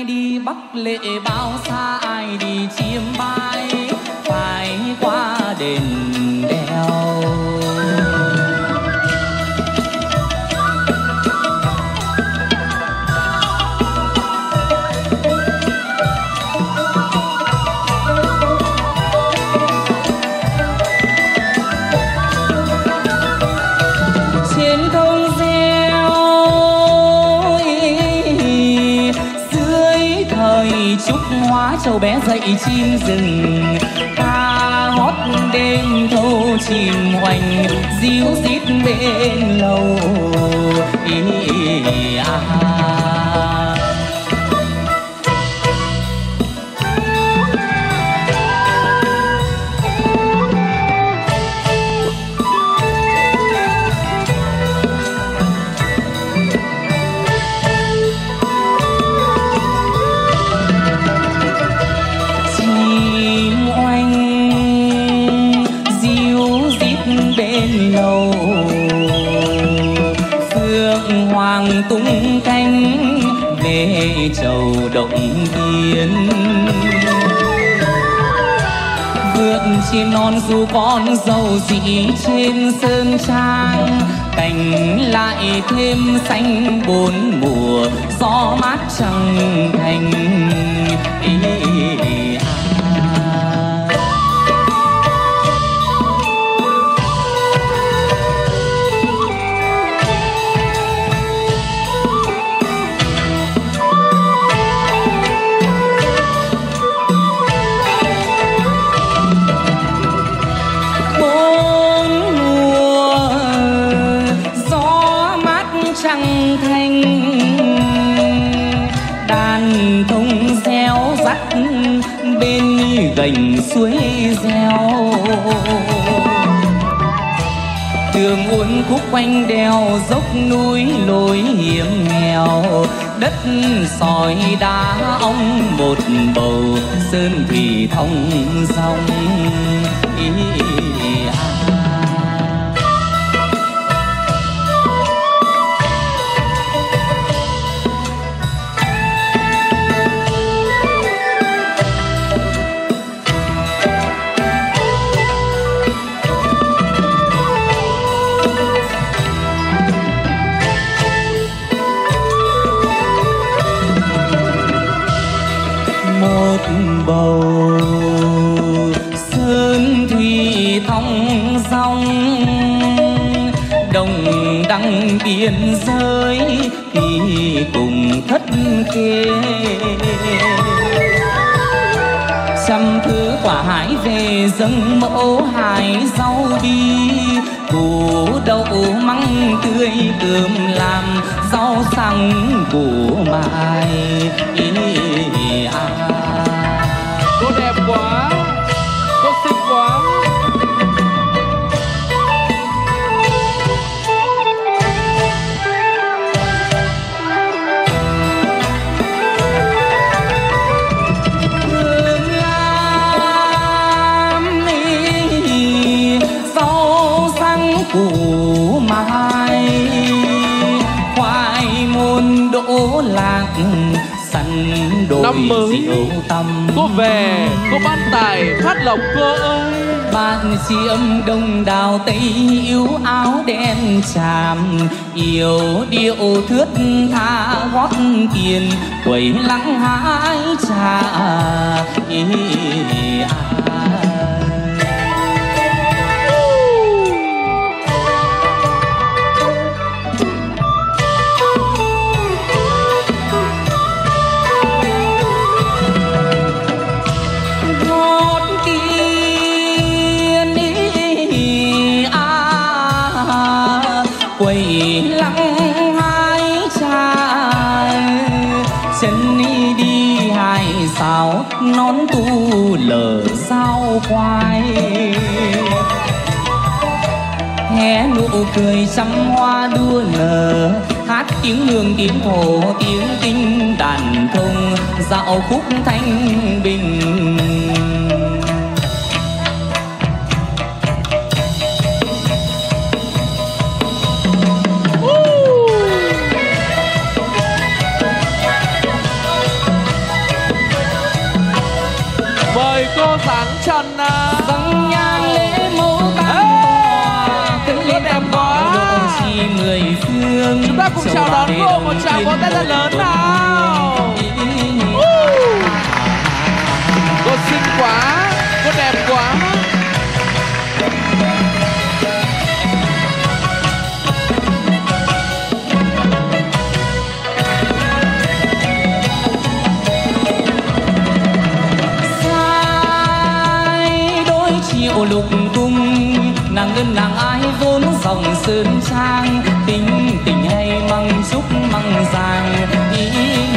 ai đi Bắc lệ bao xa, ai đi chiêm bái phải qua đền đèo. Hóa châu bé dậy chim rừng, ca hót đêm thâu chìm hoành, ríu rít bên lầu tung cánh về chầu động tiên. Vượn chim non du con dâu dĩ trên sơn trang, cành lại thêm xanh bốn mùa, gió mát trăng thành gành suối reo. Đường uốn khúc quanh đèo dốc núi lối hiểm nghèo, đất sỏi đá ong một bầu, sơn thủy thông dòng bầu, sơn thủy thong dong, đồng đăng biên giới thì cùng thất khê. Trăm thứ quả hái về dâng mẫu hái rau bi, củ đậu măng tươi cơm làm rau xăng củ mai. Cô đẹp quá, cô xinh quá. Hương lam rau xăng củ mai, khoai môn đỗ lạc sẵn đồi rượu tăm. Cô về, cô ban tài phát lộc cô ơi. Bạn chiêm đông đào tây yêu áo đen chàm, yêu điệu thướt tha gót tiền, quẩy lắng hái trà lắng hái trà. Chân đi hai sao nón tu lờ sao khoai, hé nụ cười trăm hoa đua nở, hát tiếng hương tiếng hồ tiếng tinh đàn thông, dạo khúc thanh bình. Mời cô sáng trần nào. Vâng nhan lễ mẫu tam tòa, kính lên em quá độ chi mười phương. Chúng ta cùng chào đón cô một tràng vỗ tay thật lớn nào. Cô xinh quá, cô đẹp quá. Triệu lục cung nàng ngân nàng ái vốn dòng sơn trang, tình tình hay măng chúc măng giang ý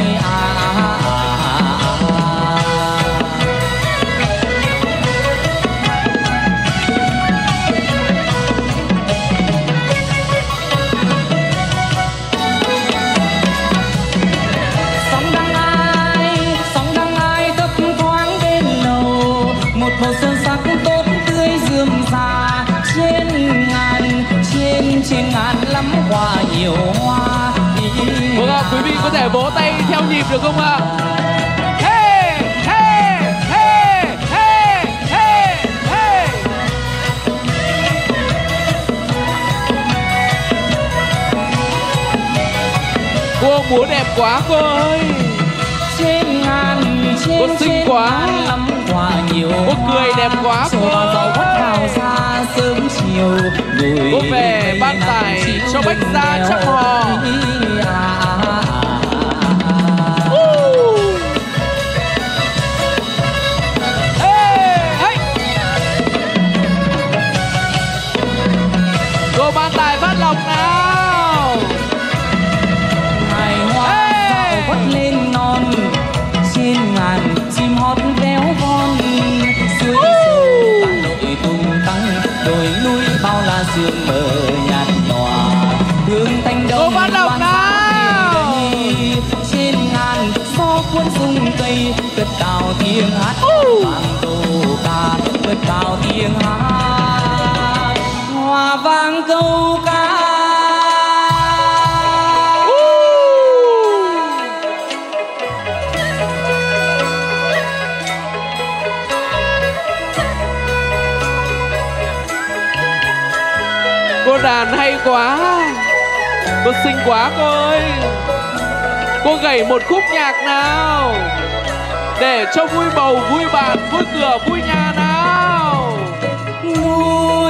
sóng đang ai thấp thoáng bên lầu, một bầu sơn sắc tốt tươi rươm rà, trên ngàn lắm hoa nhiều hoa. Vâng ạ, quý vị có thể vỗ tay theo nhịp được không ạ? Hey, hey, hey, hey, hey, hey. Cô múa đẹp quá cô ơi. Cô xinh quá. Hoa nhiều cô cười đẹp quá cô. Gió vắt vào xa sớm chiều. Cô về ban tài cho bách gia trăm hò. Cô ban tài phát lộc nào. Ngày hoa dạo vắt lên non, trên ngàn chim hót véo von. Suối sâu ta lội tung tăng, đồi núi bao la sương mờ nhạt nhòa. Hương thanh đông phát lộc nào. trên ngàn gió cuốn rung cây, cất cao tiếng hát vang câu ca, cất cao tiếng hát hoa vang câu ca. Cô đàn hay quá. Cô xinh quá cô ơi. Cô gảy một khúc nhạc nào, để cho vui bầu, vui bạn, vui cửa, vui nhà nào. Núi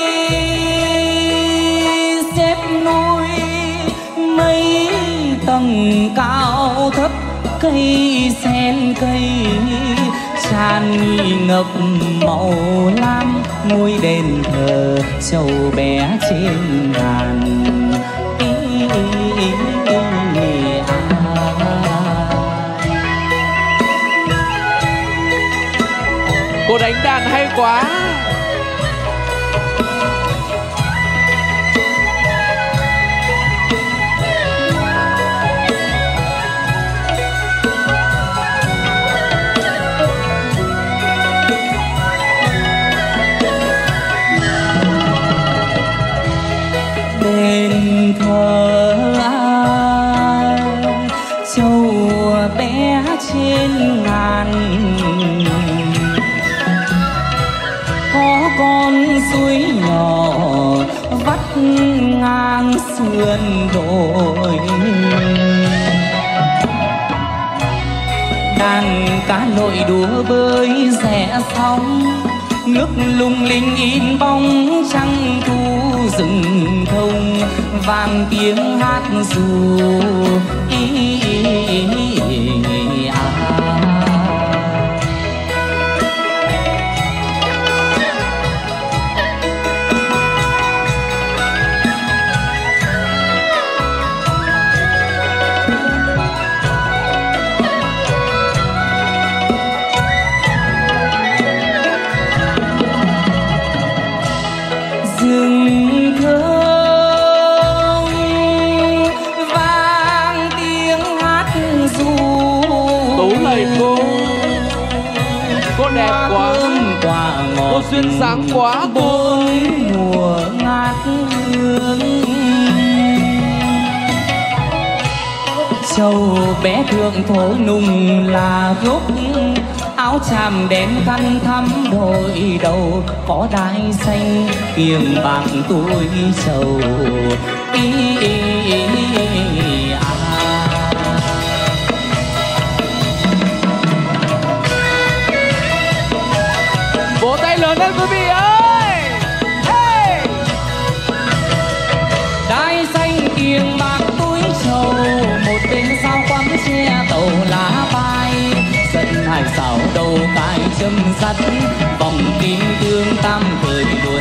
xếp núi, mấy tầng cao thấp, cây sen cây tràn ngập màu lam. Ngôi đền thờ trầu bé trên ngàn. Cô đánh đàn hay quá. Đền thờ châu bé trên ngàn, có con suối nhỏ vắt ngang sườn đồi. Đàn cá lội đùa bơi rẽ sóng, nước lung linh in bóng trăng thu rừng thông. Vang tiếng hát ru rừng thơm vang tiếng hát ru. Tấu lời cô đẹp quá, quả ngọt, cô duyên dáng quá cô. bốn mùa ngát hương. Châu bé thượng thổ nùng là gốc áo áo chàm đen khăn thắm đôi đầu, có đai xanh kiềng bạc tuổi trầu. Vỗ tay lớn lên quý vị ơi. Hey! Đai xanh kiềng bạc túi trầu, một bên sao quắm che tàu lá bay. Sân hải xảo đầu cài châm sắt, vòng kim thương tam thời đuổi